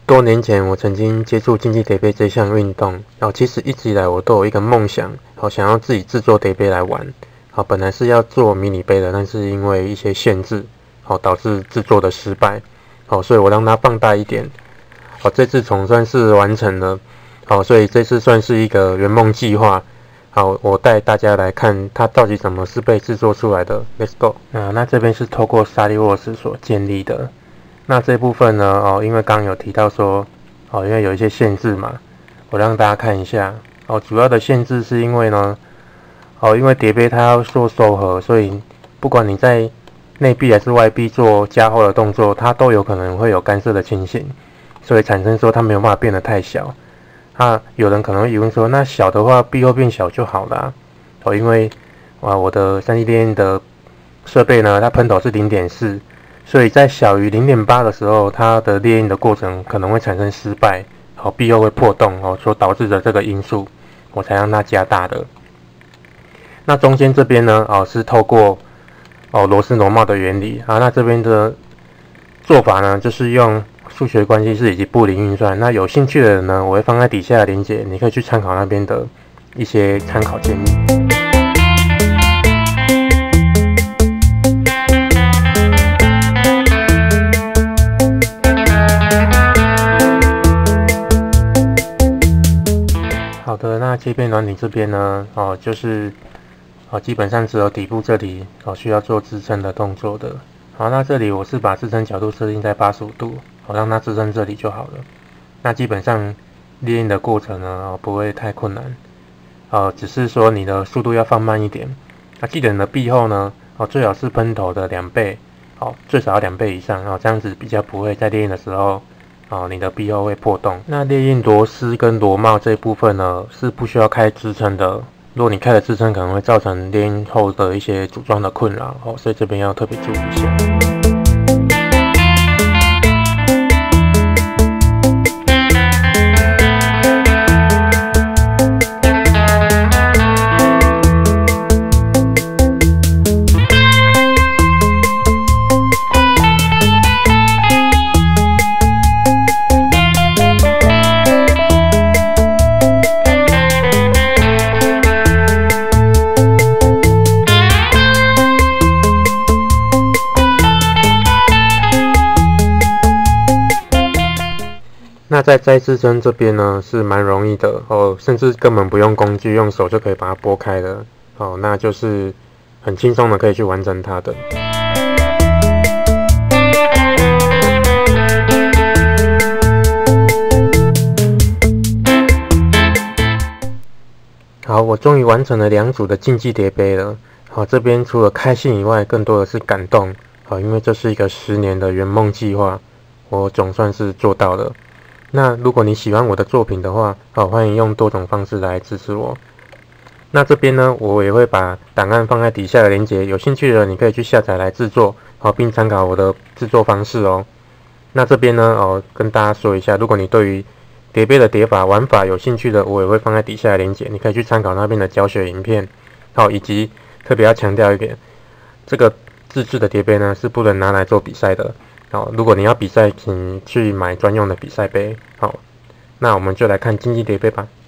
多年前，我曾经接触竞技叠杯这项运动，其实一直以来我都有一个梦想，想要自己制作叠杯来玩。本来是要做迷你杯的，但是因为一些限制，导致制作的失败。所以我让它放大一点。这次总算是完成了。所以这次算是一个圆梦计划。我带大家来看它到底怎么是被制作出来的。Let's go。那这边是透过 SolidWorks 所建立的。那这部分呢，因为刚刚有提到说，因为有一些限制嘛，我让大家看一下。主要的限制是因为呢，因为叠杯它要做收合，所以不管你在内壁还是外壁做加厚的动作，它都有可能会有干涉的情形，所以产生说它没有办法变得太小。有人可能会疑问说，那小的话壁厚变小就好啦。因为我的 3D 列印的设备呢，它喷头是 0.4。所以在小于 0.8 的时候，它的列印的过程可能会产生失败，壁厚会破洞，所导致的这个因素，我才让它加大的。那中间这边呢，是透过螺丝螺帽的原理那这边的做法呢，就是用数学关系式以及布林运算。那有兴趣的人呢，我会放在底下的连结，你可以去参考那边的一些参考建议。好的，那接边软体这边呢，就是基本上只有底部这里需要做支撑的动作的。那这里我是把支撑角度设定在85度，让它支撑这里就好了。那基本上列印的过程呢，不会太困难，只是说你的速度要放慢一点。记得你的壁厚呢，最好是喷头的2倍，最少要2倍以上，这样子比较不会在列印的时候。你的壁厚会破洞。那列印螺丝跟螺帽这一部分呢，是不需要开支撑的。如果你开了支撑，可能会造成列印后的一些组装的困扰，所以这边要特别注意一下。那在摘支撑这边呢，是蛮容易的甚至根本不用工具，用手就可以把它拨开了那就是很轻松的可以去完成它的。好，我终于完成了2组的竞技叠杯了。这边除了开心以外，更多的是感动因为这是一个10年的圆梦计划，我总算是做到了。那如果你喜欢我的作品的话，欢迎用多种方式来支持我。那这边呢，我也会把档案放在底下的连结，有兴趣的人你可以去下载来制作，并参考我的制作方式那这边呢，跟大家说一下，如果你对于叠杯的叠法、玩法有兴趣的，我也会放在底下的连结，你可以去参考那边的教学影片。以及特别要强调一点，这个自制的叠杯呢是不能拿来做比赛的。如果你要比赛，请去买专用的比赛杯。那我们就来看竞技叠杯吧。